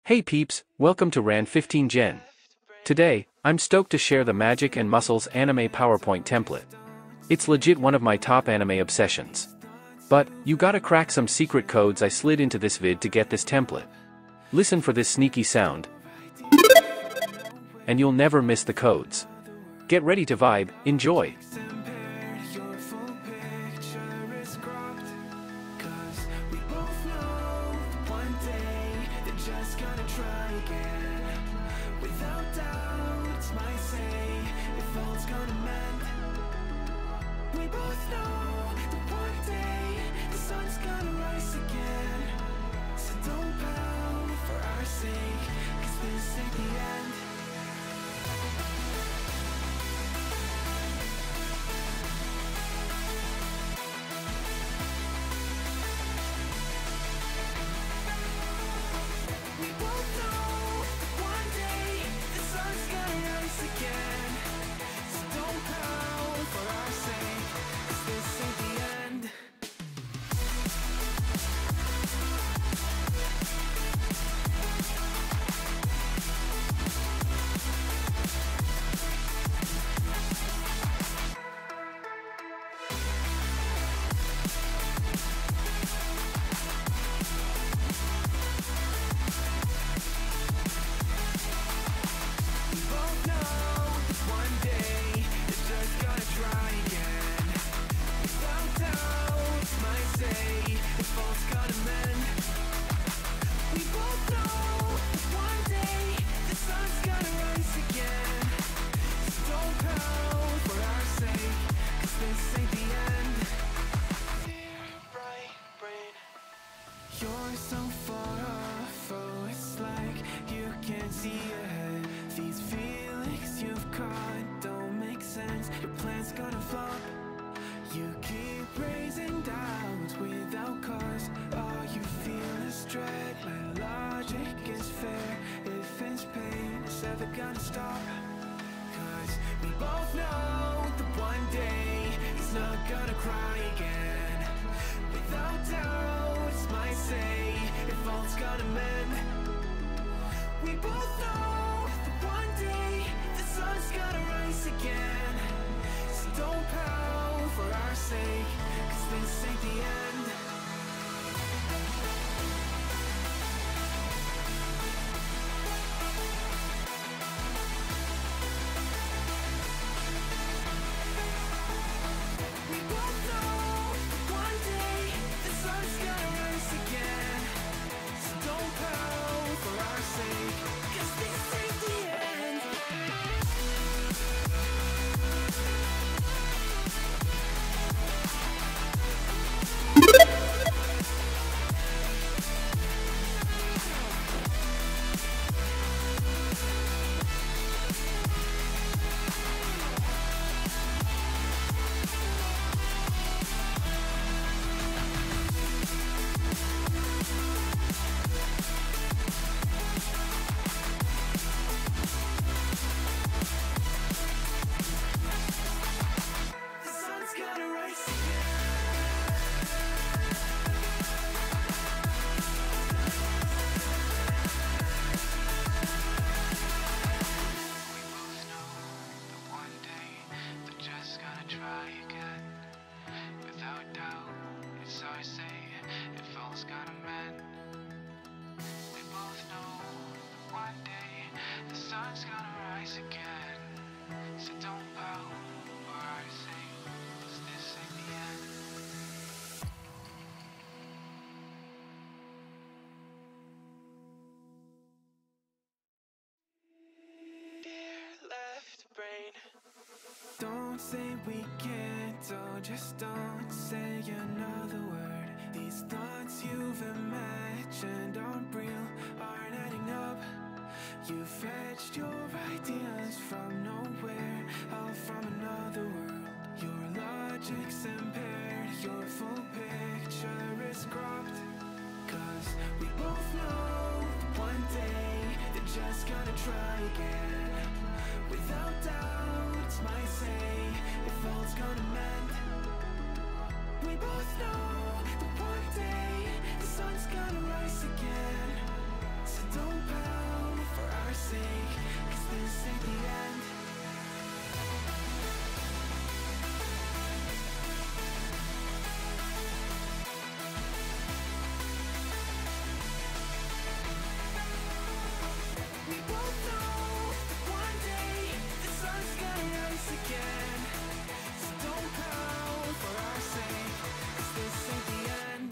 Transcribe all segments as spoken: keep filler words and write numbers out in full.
Hey peeps, welcome to Ran fifteen Gen. Today, I'm stoked to share the Magic and Muscles anime PowerPoint template. It's legit one of my top anime obsessions. But, you gotta crack some secret codes I slid into this vid to get this template. Listen for this sneaky sound. And you'll never miss the codes. Get ready to vibe, enjoy! You're so far off, oh, it's like you can't see ahead. These feelings you've caught don't make sense. Your plan's gonna flop. You keep raising doubts without cause. All you feel is dread. My logic is fair. If it's pain, it's ever gonna stop. Cause we both know that one day he's not gonna cry again. Without doubt, it's my say, if all's gonna mend. We both know that one day the sun's gonna rise again. So don't pout for our sake, cause this ain't the end. Don't say we can't, oh, just don't say another word. These thoughts you've imagined aren't real, aren't adding up. You fetched your ideas from nowhere, all from another world. Your logic's impaired, your full picture is cropped. Cause we both know that one day they're just gonna try again. Without doubt, it's my say, if all's gonna mend. We both know that one day the sun's gonna rise again. So don't panic. both know one day the sun's gonna rise again. So don't pout for our sake, 'cause this ain't the end.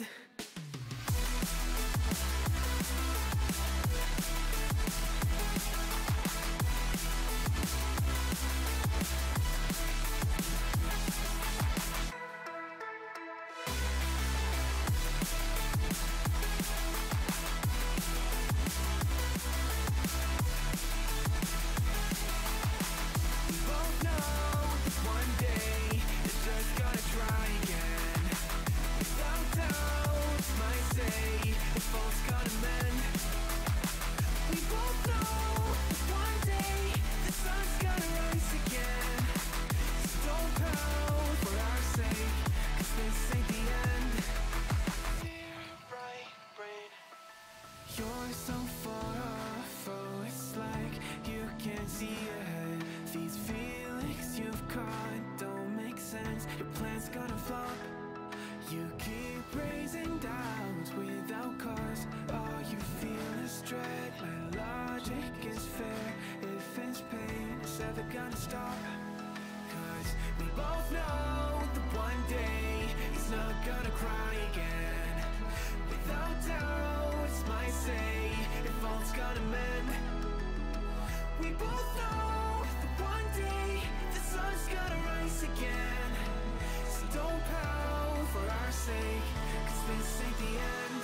We both know one day it's just gonna try again. Without doubt, might say the fault's gonna mend. We both know one day the sun's gonna rise again. So don't pout for our sake, 'cause this ain't the end. Dear bright brain, you're so far off, oh it's like you can't see ahead. These feelings you've caught don't make sense, your plan's gonna flop. You keep raising doubts without cause, all you feel is dread. My logic is fair, if it's pain, it's ever gonna stop. 'Cause we both know that one day he's not gonna cry again. Without doubt, might say if all's gonna mend. We both know that one day the sun's gonna rise again. So don't pout for our sake, 'cause this ain't the end.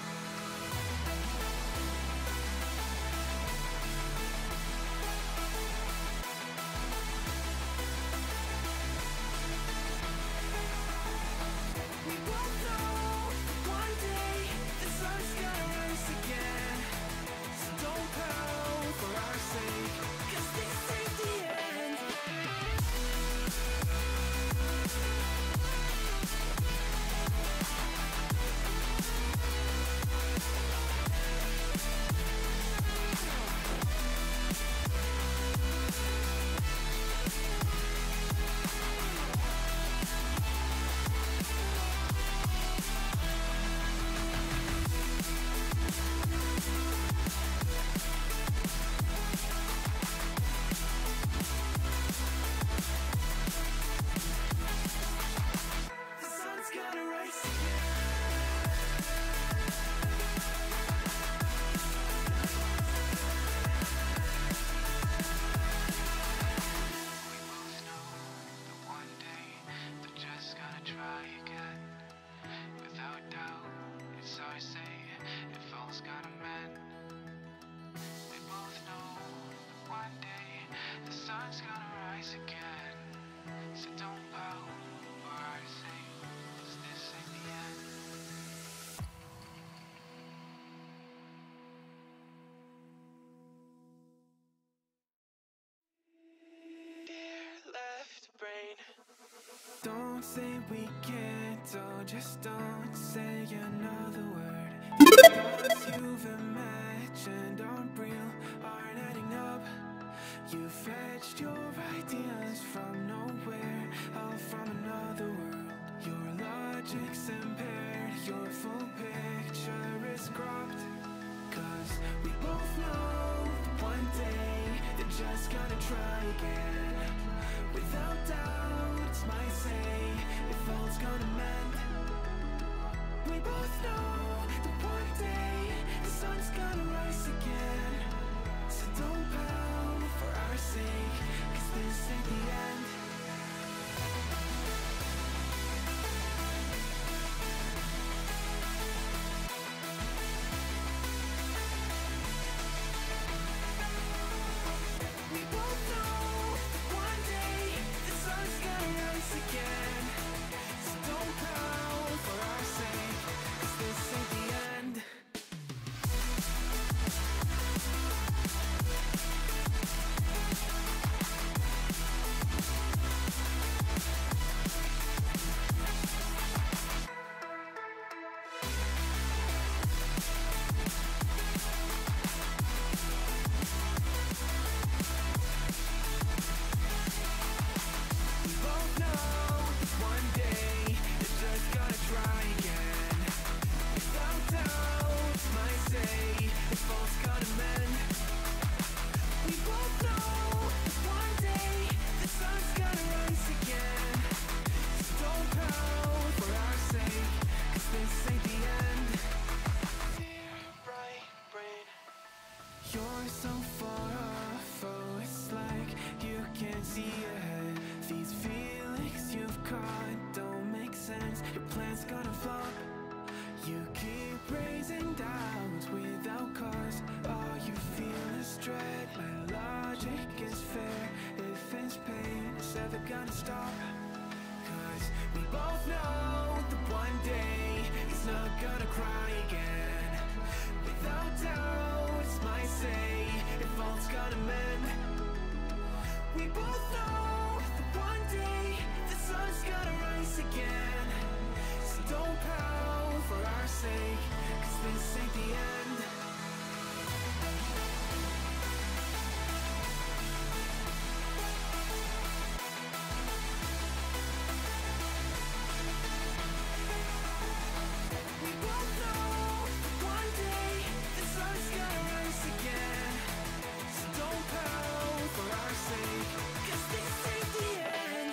We both know one day the sun's gonna rise again. So don't pout for our sake, 'cause this ain't the end. The sun's gonna rise again. We both know that one day they're just gonna try again. Without doubt, it's our say if all's gonna mend. We both know that one day the sun's gonna rise again. So don't pout for our sake, 'cause this ain't the end. Dear left brain, don't say we can't, oh just don't say another word. The thoughts you've imagined aren't real, aren't adding up. You fetched your ideas from nowhere, all from another world. Your logic's impaired, your full picture is cropped. 'Cause we both know that one day they're just gonna try again. Without doubt, might say if all's gonna mend. We both know that one day the sun's gonna rise again. So don't pout for our sake, 'cause this ain't the end. We both know that one day the sun's gonna rise again. So don't pout for our sake, 'cause this ain't the end. You're so far off, oh, it's like you can't see ahead. These feelings you've caught don't make sense. Your plan's gonna flop. You keep raising doubts without cause. All you feel is dread. My logic is fair. If it's pain, it's ever gonna stop. Cause we both know that one day he's not gonna cry again. Without doubt, it's my say, if all's gonna mend. We both know that one day the sun's gonna rise again. So don't pout for our sake, cause this ain't the end. We both know that one day the sun's gonna rise again. So don't pout for our sake, cause this ain't the end.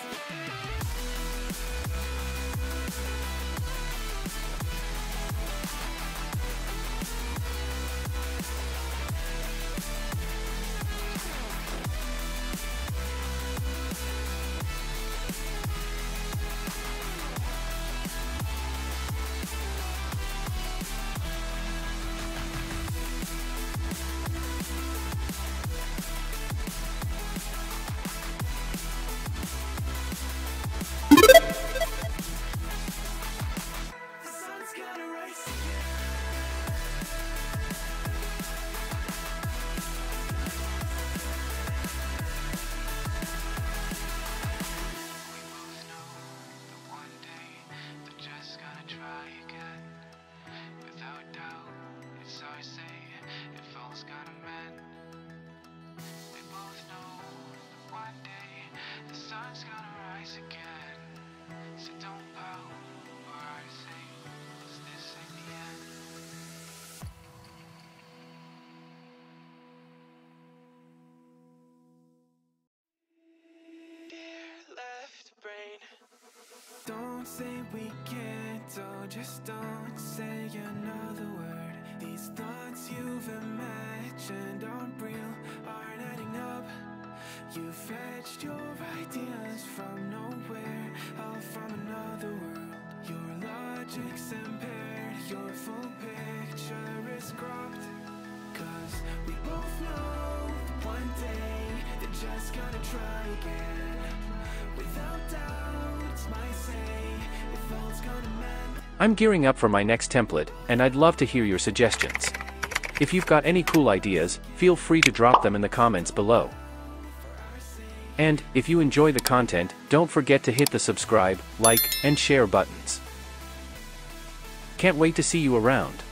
The sun's gonna rise again. One day, they're just gonna try again. Without doubt, it's our say, if all's gonna mend. We both know that one day, the sun's gonna rise again. So don't pout for our sake, 'cause this ain't the end. Dear left brain, don't say we can't, oh, just don't say another word. These thoughts you've imagined aren't real, aren't adding up. You fetched your ideas from nowhere, all from another world. Your logic's impaired, your full picture is cropped. Cause we both know that one day they're just gonna try again. Without doubt, it's my say, if all's gonna mend. I'm gearing up for my next template, and I'd love to hear your suggestions. If you've got any cool ideas, feel free to drop them in the comments below. And, if you enjoy the content, don't forget to hit the subscribe, like, and share buttons. Can't wait to see you around.